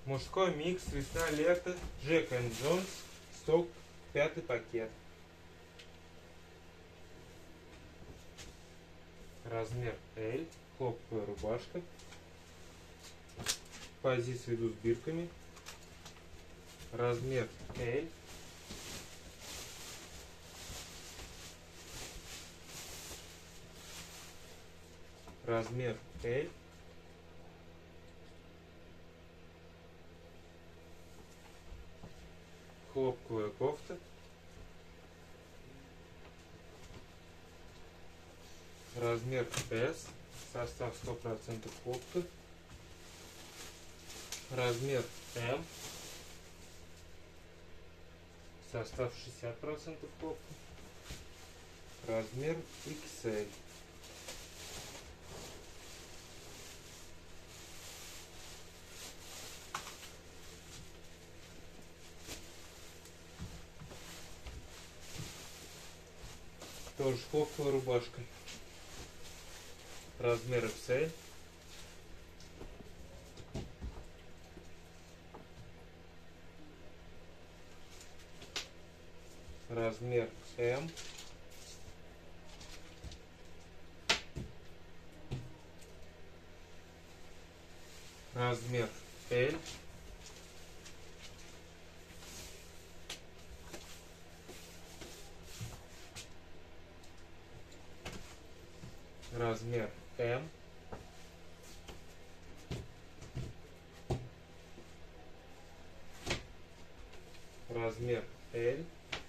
Мужской микс весна-лето Джек энд Джонс, сток 5-й пакет. Размер L, хлопковая рубашка. Позиции иду с бирками. Размер L. Размер L. Хлопковая кофта. Размер S. Состав 100% хлопка. Размер M. Состав 60% хлопка. Размер XL. Тоже хлопковая рубашка. Размер XL. Размер M. Размер L. Размер M. Размер L.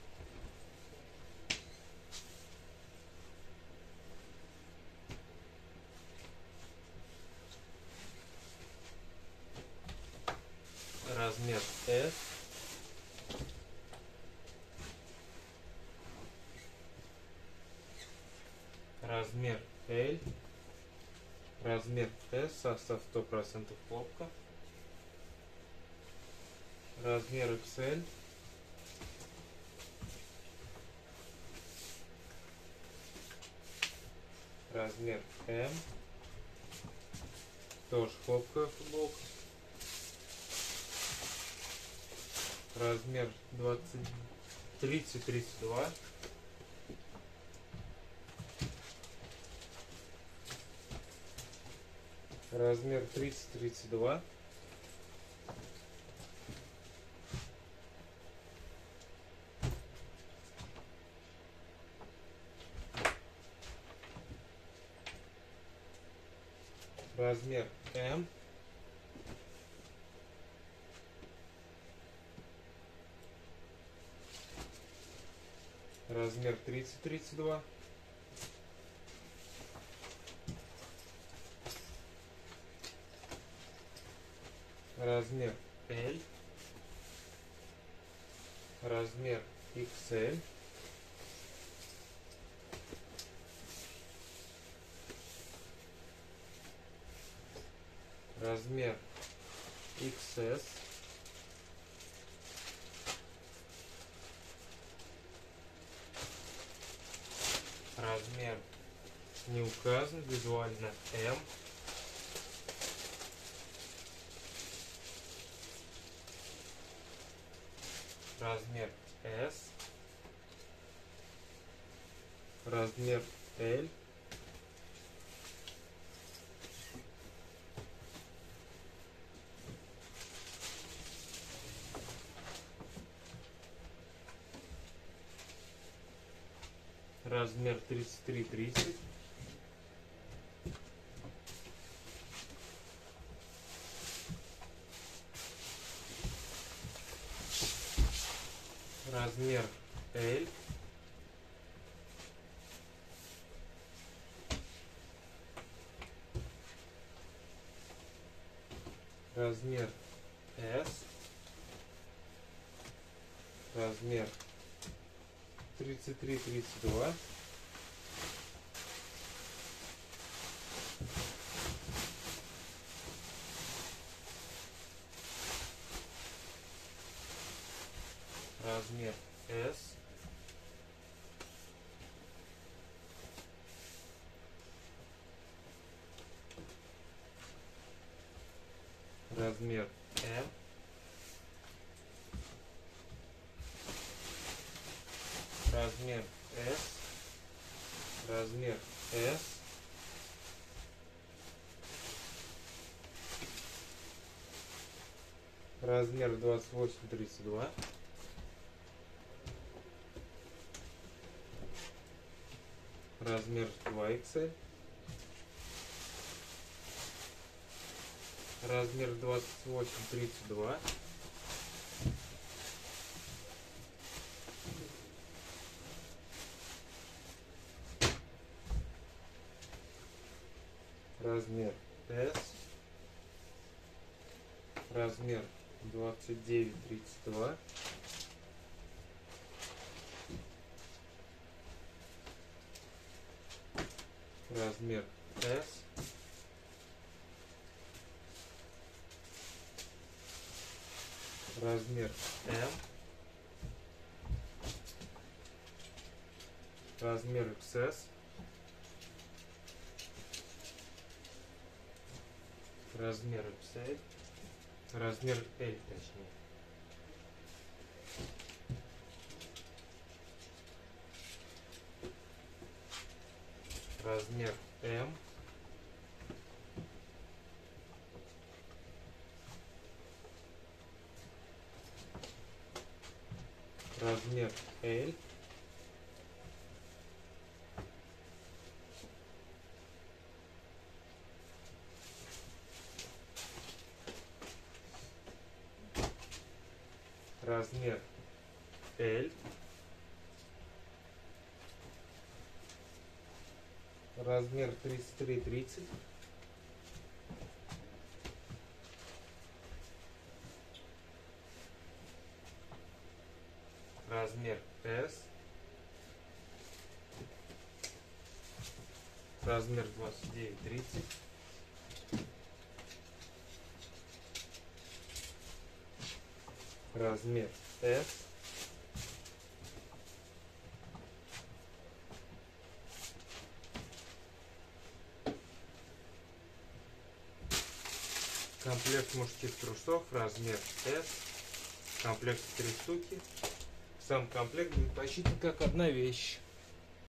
Размер S. Размер L. Размер S, состав 100% хлопка. Размер XL. Размер M. Тоже хлопковая футболка. Размер 30-32. Размер 30-32. Размер M. Размер 30-32. Размер L. Размер XL. Размер XS. Размер не указан, визуально M. Размер S. Размер L. Размер 33-30. Размер L. Размер S. Размер 33-32. Размер S. Размер M. размер S, размер S, размер 28-32, размер 2XL, размер 28-32, размер S, размер 29-32, размер S, размер M, размер XS, размер XL, размер L точнее. Размер M, размер L, размер L, размер 33-30, размер S, размер 29-30, размер S, комплект мужских трусов, размер S, комплект 3 штуки. Сам комплект будет посчитан как одна вещь.